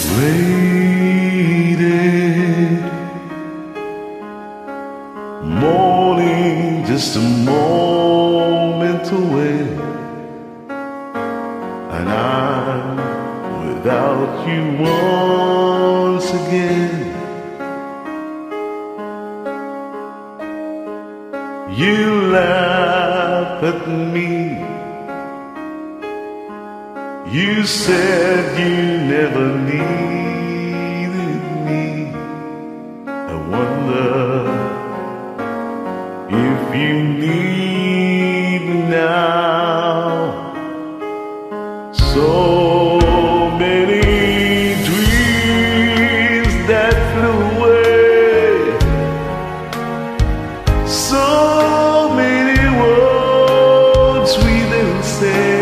Waited, morning just a moment away, and I'm without you once again. You laugh at me. You said you never needed me. I wonder if you need me now. So many dreams that flew away, so many words we didn't say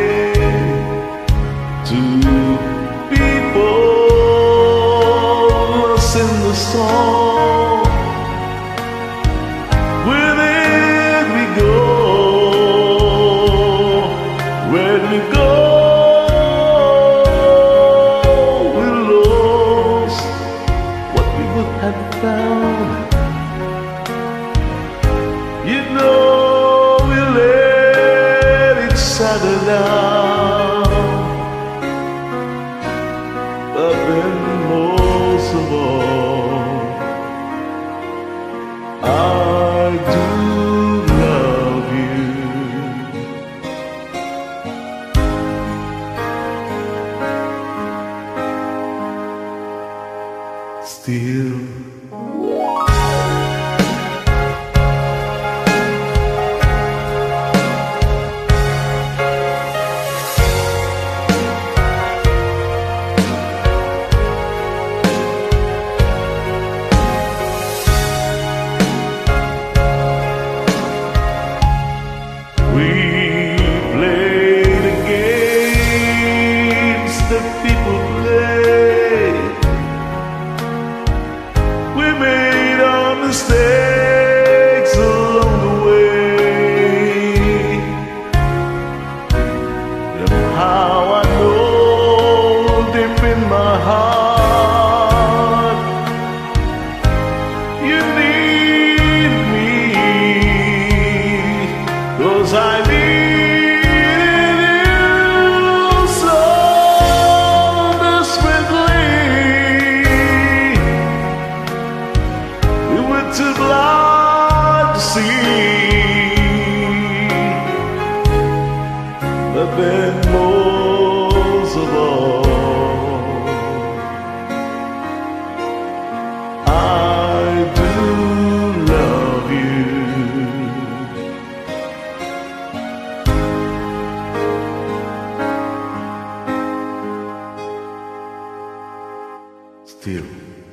to people lost in the song. Where did we go? Where did we go? We lost what we would have found. You know we let each other down. But then most of all, I do love you. Still. We play the games that people play. We made our mistakes along the way. And how I know deep in my heart you need me. 'Cause I needed you so desperately. We were too blind to see. But then most of all, I do love you. Still.